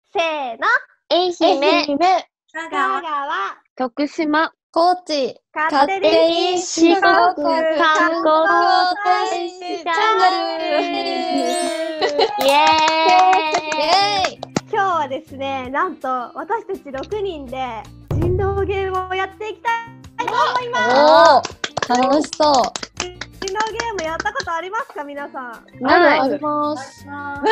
せーの。 愛媛、 香川、 徳島、 高知、 勝手に四国観光大使チャンネル。 イエーイ。 今日はですね、なんと私たち6人で人狼ゲームをやっていきたいと思います。 おー、楽しそう。 人狼ゲームやったことありますか皆さん？ あります。 ない。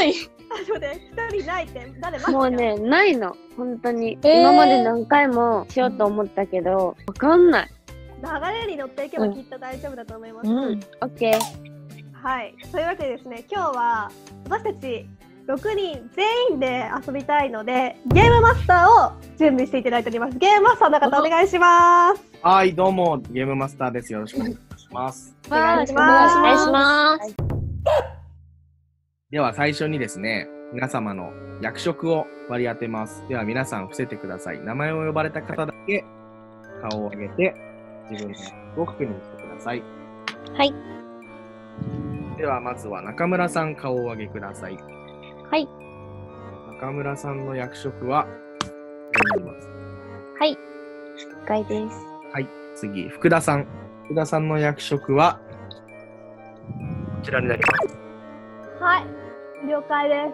1人ないって誰ますか？ もうね、ないの。本当に。今まで何回もしようと思ったけど、わかんない。 流れに乗っていけばきっと大丈夫だと思います。 オッケー。 はい。というわけでですね、今日は私たち6人全員で遊びたいので、ゲームマスターを準備していただいております。ゲームマスターの方お願いします。 はい、どうも、ゲームマスターです。よろしくお願いします。 お願いしお願いします。 ます。 では、最初にですね、皆様の役職を割り当てます。では、皆さん伏せてください。名前を呼ばれた方だけ顔を上げて、自分の役職を確認してください。 はい。 では、まずは中村さん、顔を上げください。 はい。 中村さんの役職は、ここになります。 はい。了解です。 はい。次、福田さん。福田さんの役職は、こちらになります。 はい。了解です。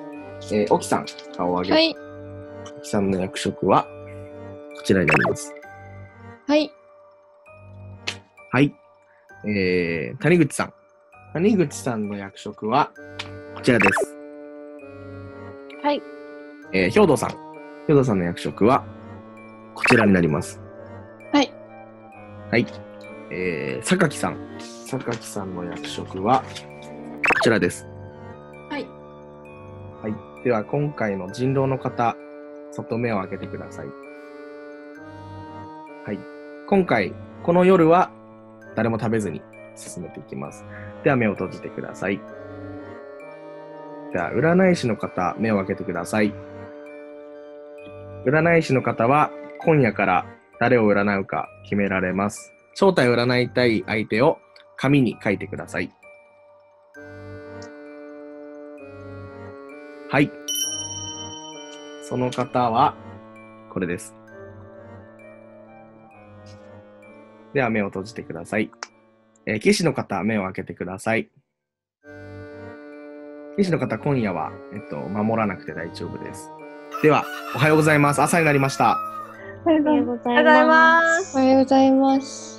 沖さん、顔を上げて。 はい。 沖さんの役職は、こちらになります。 はい。 はい。谷口さん。谷口さんの役職は、こちらです。 はい。 兵藤さん。兵藤さんの役職は、こちらになります。 はい。 はい。榊さん。榊さんの役職は、こちらです。 はい。 はい。では、今回の人狼の方、そっと目を開けてください。はい。今回、この夜は、誰も食べずに進めていきます。では、目を閉じてください。では、占い師の方、目を開けてください。占い師の方は、今夜から誰を占うか決められます。正体を占いたい相手を紙に書いてください。はい。その方は、これです。では、目を閉じてください。騎士の方、目を開けてください。騎士の方、今夜は、守らなくて大丈夫です。では、おはようございます。朝になりました。 おはようございます。 おはようございます。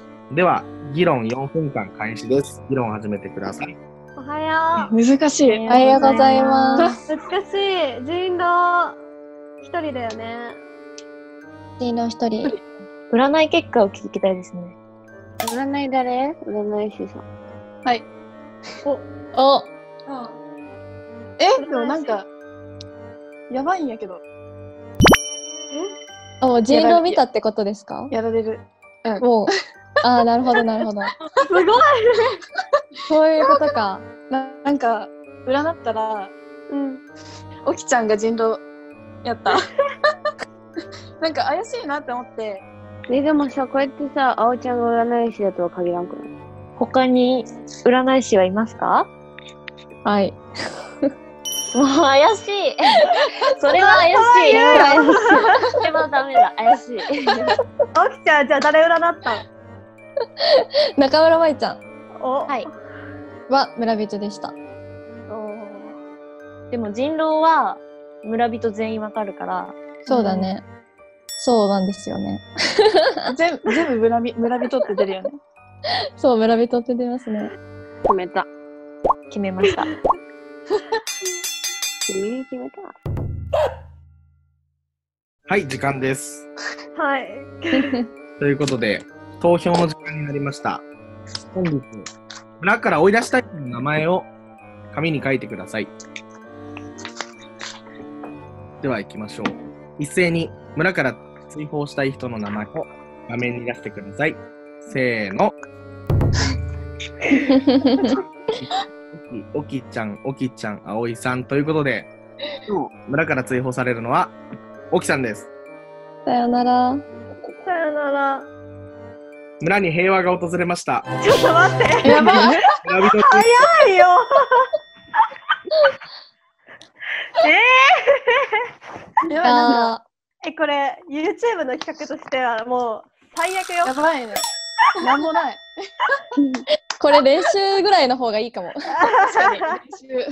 では、議論4分間開始です。議論を始めてください。 おはよう。 難しい。おはようございます。 難しい。人狼一人だよね。 人狼一人。 占い結果を聞きたいですね。占い誰？占い師さん。 はい。お。 でもなんか、やばいんやけど。 もう人狼見たってことですか？ やられる。 もう。ああ、なるほど、なるほど。 すごい。 そういうことか。 なんか、占ったら、おきちゃんが人狼やった。なんか怪しいなって思って。 でもさ、こうやってさ、あおちゃんが占い師だとは限らんくない？他に占い師はいますか？ はい。 もう怪しい。それは怪しい。それはダメだ。怪しい。 おきちゃん、じゃあ誰占ったの？ 中村舞ちゃんはい。 は村人でした。 でも人狼は村人全員わかるから。 そうだね。そうなんですよね。 全部村人って出るよね。 そう、村人って出ますね。 決めた。決めました。君に決めた。 はい、時間です。 はい。 ということで、投票の時間になりました。本日、村から追い出したい人の名前を紙に書いてください。では行きましょう。一斉に村から追放したい人の名前を画面に出してください。せーの。おきちゃん、あおいさんということで、今日村から追放されるのはおきさんです。 さよなら。 さよなら。 村に平和が訪れました。 ちょっと待って。 やばい。 早いよ。 やばい、なんだ。 これ YouTube の企画としてはもう最悪よ。 やばいね。なんもない。 これ練習ぐらいの方がいいかも。 確かに。練習。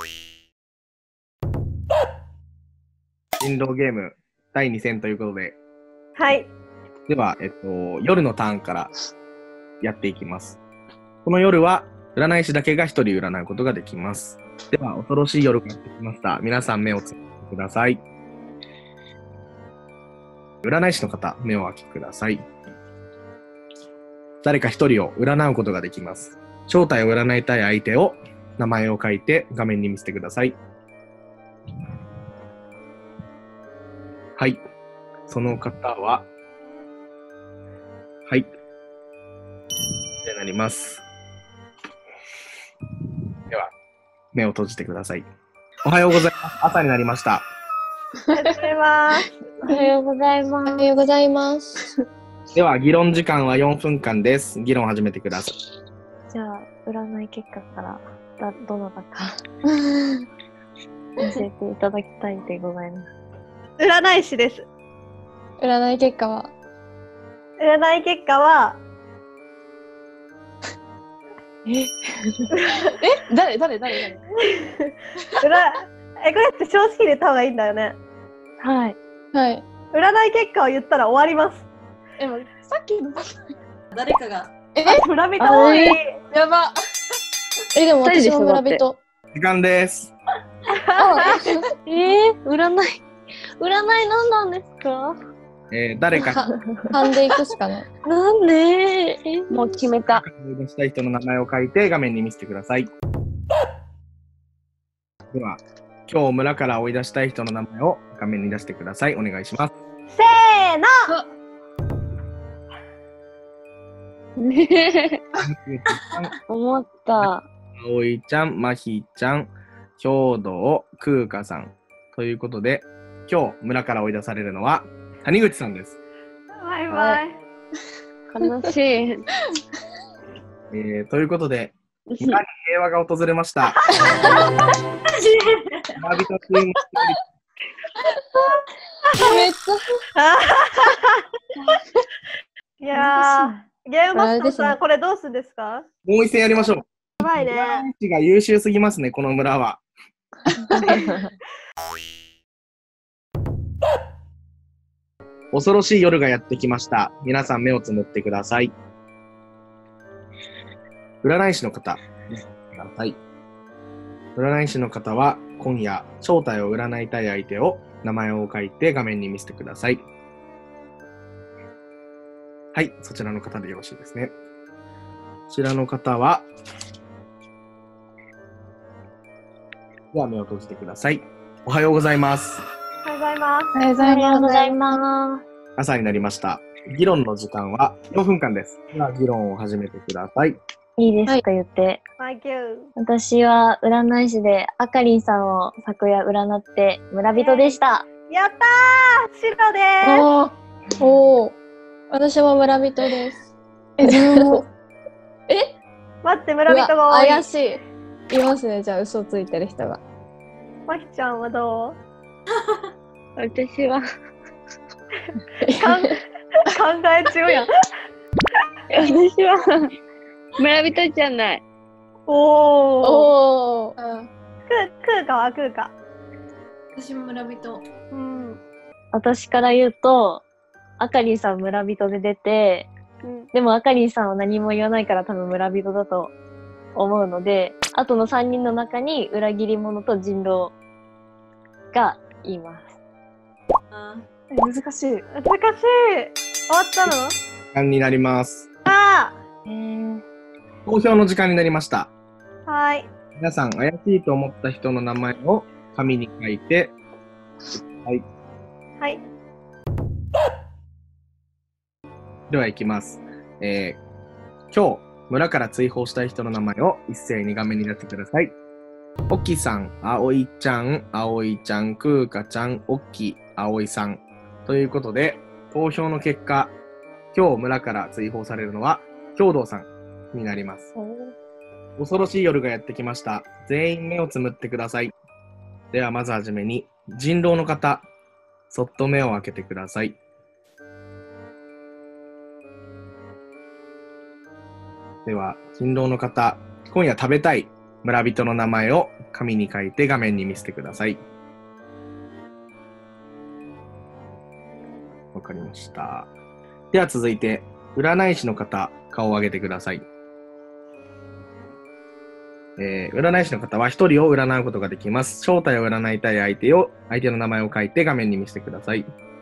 人狼ゲーム第2戦ということで、 はい。 では、夜のターンからやっていきます。この夜は、占い師だけが一人占うことができます。では、恐ろしい夜がやってきました。皆さん目をつぶってください。占い師の方、目を開けてください。誰か一人を占うことができます。正体を占いたい相手を名前を書いて画面に見せてください。はい。その方は、はい。でなります。では、目を閉じてください。おはようございます。朝になりました。 始めます。 おはようございまおはようございます。 では、議論時間は4分間です。議論を始めてください。 す。じゃあ、占い結果からどなたか教えていただきたいでございます。 占い師です。 占い結果は占い結果は、 誰これって正直に言った方がいいんだよね。 はい。 はい。 占い結果を言ったら終わります。 さっきの誰かが村人多い。 やば。 でも私も二人でしょ村人。 時間です。 占い何なんですか？ 誰か勘でいくしかない。 なんで？もう決めた。 思い出したい人の名前を書いて画面に見せてください。では、今日村から追い出したい人の名前を画面に出してください。お願いします。 せーの。 思った。 葵ちゃん、まひちゃん、兵道、空花さん。ということで、今日村から追い出されるのは谷口さんです。 バイバイ。 悲しい。 ということで、村に平和が訪れました。村人チームめっちいやー、ゲームマスターさん、これどうするんですか？ もう一戦やりましょう。 やばいね。 占い師が優秀すぎますね、この村は。恐ろしい夜がやってきました。皆さん目をつむってください。占い師の方、はい。占い師の方は今夜正体を占いたい相手を名前を書いて画面に見せてください。はい、そちらの方でよろしいですね。こちらの方は、では目を閉じてください。おはようございます。 おはようございます。 おはようごありがとうござざいいます。 朝になりました。議論の時間は4分間です。では議論を始めてください。 いいですか、言って。 Thank you。 私は占い師であかりんさんを昨夜占って村人でした。 やったー、白でーす。 おお。私も村人です。 自分も。 待って、村人が多い。 怪しい。いますね、じゃあ嘘ついてる人が。 まきちゃんはどう？ 私は考え中やん。 私は村人じゃない。 おー。 おお。 食うかは食うか。 私も村人。 うん。 私から言うと、あかりんさん村人で出て、でもあかりんさんは何も言わないから多分村人だと思うので、あとの3人の中に裏切り者と人狼がいます。 難しい。 難しい。終わったの？ 時間になります。 あ投票の時間になりました。 ー。はい。 皆さん、怪しいと思った人の名前を紙に書いて、はい。 はい。 では、いきます。今日、村から追放したい人の名前を一斉に画面に出してください。おきさん、あおいちゃん、くうかちゃん、おっき、あおいさん。ということで、投票の結果、今日村から追放されるのは、兵道さんになります。恐ろしい夜がやってきました。全員目をつむってください。では、まずはじめに、人狼の方、 そっと目を開けてください。では、人狼の方、今夜食べたい村人の名前を紙に書いて画面に見せてください。わかりました。では続いて、占い師の方、顔を上げてください。占い師の方は一人を占うことができます。正体を占いたい相手の名前を書いて画面に見せてください。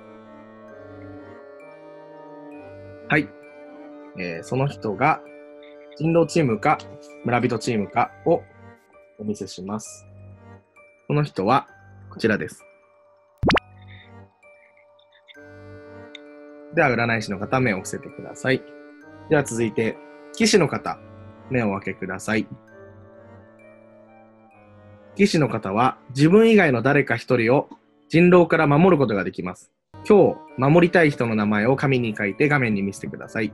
はい。その人が人狼チームか村人チームかをお見せします。この人はこちらです。では占い師の方、目を伏せてください。では続いて、騎士の方、目をお開けください。騎士の方は自分以外の誰か一人を人狼から守ることができます。今日守りたい人の名前を紙に書いて画面に見せてください。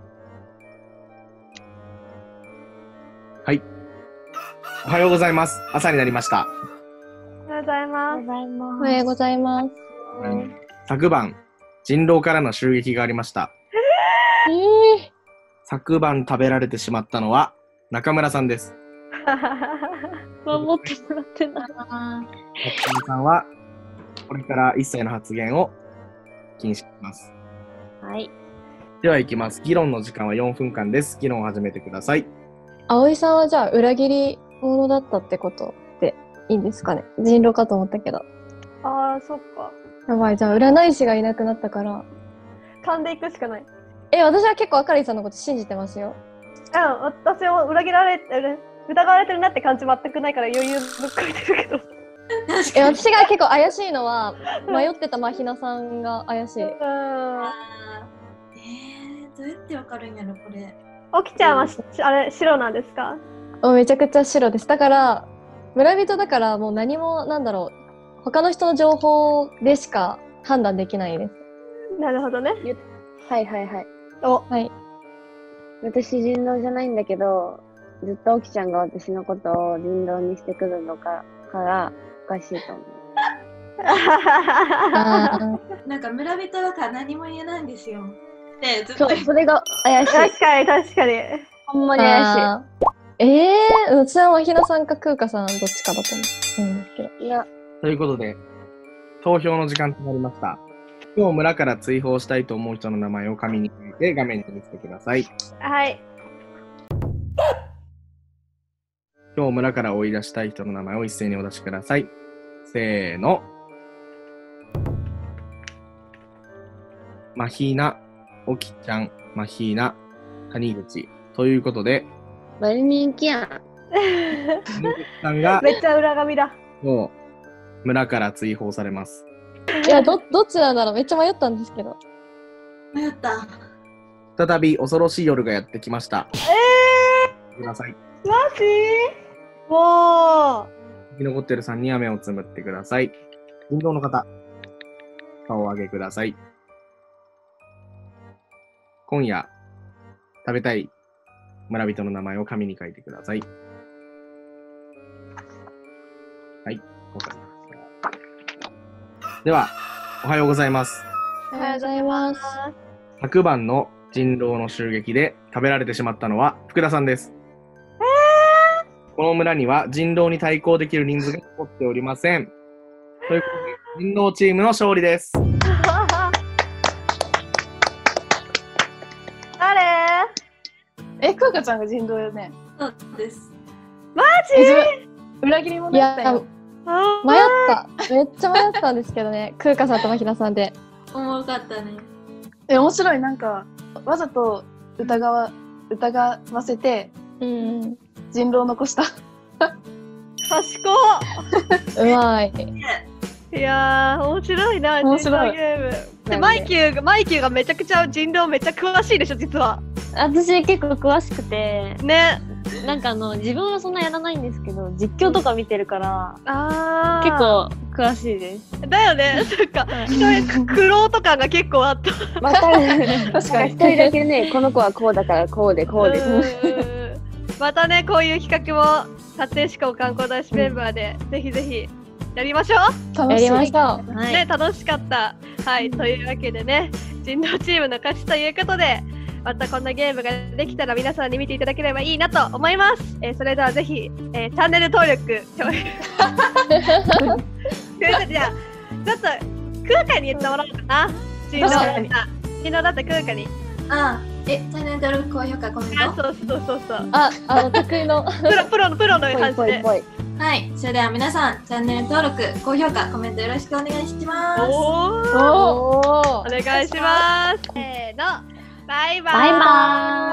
はい。おはようございます。朝になりました。 おはようございます。 おはようございます。 昨晩、人狼からの襲撃がありました。昨晩食べられてしまったのは中村さんです。 守ってもらってない。 中村さんはこれから一切の発言を禁止します。 はい。 では行きます。議論の時間は4分間です。議論を始めてください。 葵さんはじゃあ裏切り者だったってことでいいんですかね。人狼かと思ったけど。 ああ、そっか。 やばい、じゃあ占い師がいなくなったから。 勘でいくしかない。 私は結構あかりさんのこと信じてますよ。 私も裏切られてる、疑われてるなって感じ全くないから余裕ぶっこいてるけど。 私が結構怪しいのは迷ってたまひなさんが怪しい。 どうやってわかるんやろこれ。 おきちゃんはあれ白なんですか？ めちゃくちゃ白です。だから村人だからもう何も他の人の情報でしか判断できないです。 なるほどね。 はいはいはい。 はい。 私人狼じゃないんだけど、ずっとおきちゃんが私のことを人狼にしてくるのからおかしいと思う。 なんか村人だから何も言えないんですよ。で、ずっとそう、それが怪しい。 確かに確かに。 ほんまに怪し私はまひなさんか空花さんどっちかだと思うんですけど。 い。いや、 ということで、投票の時間となりました。今日村から追放したいと思う人の名前を紙に書いて画面に見せてください。 はい。 今日村から追い出したい人の名前を一斉にお出しください。せーの。まひな、おきちゃん、まひな、谷口。ということで、 割り人気やん。 谷口さんがめっちゃ裏紙だ。 今日村から追放されます。 いや、どっちなんだろう。めっちゃ迷ったんですけど。 迷った。 再び恐ろしい夜がやってきました。ください。 マジ？も生き残っている3人は目をつむってください。人狼の方、顔を上げください。今夜、食べたい村人の名前を紙に書いてください。はい、わかりました。では、おはようございます。 おはようございます。 昨晩の人狼の襲撃で食べられてしまったのは福田さんです。この村には人狼に対抗できる人数が残っておりません。ということで、人狼チームの勝利です。 誰？ 空花ちゃんが人狼よね。 そうです。 マジ？ 裏切り者だったよ。 迷った。めっちゃ迷ったんですけどね。空花さんとまひなさんで。 おもろかったね。 面白い。なんかわざと疑わせて、人狼を残した。 賢うまい。 いやー、面白いな、 面白い人狼ゲーム。で、マイキューがめちゃくちゃ人狼めっちゃ詳しいでしょ、実は。 私結構詳しくて、 ね。 自分はそんなやらないんですけど、実況とか見てるから、結構詳しいです。 だよね、そっか。苦労とかが結構あった。 また、確かに一人だけね、この子はこうだからこうで。 またね、こういう企画も撮影志向観光大使メンバーで、ぜひぜひやりましょう。 やりましょう。 ね、楽しかった。 はい、というわけでね、人狼チームの勝ちということで、またこんなゲームができたら皆さんに見ていただければいいなと思います。それではぜひ、チャンネル登録、じゃあ、ちょっと、空海に言ってもらおうかな。人狼だった空海に。 チャンネル登録、高評価、コメント。 そう。 得意のプロの感じで。 はい、それでは皆さん、チャンネル登録、高評価、コメントよろしくお願いします。 お願いします。せーの、バイバーイ。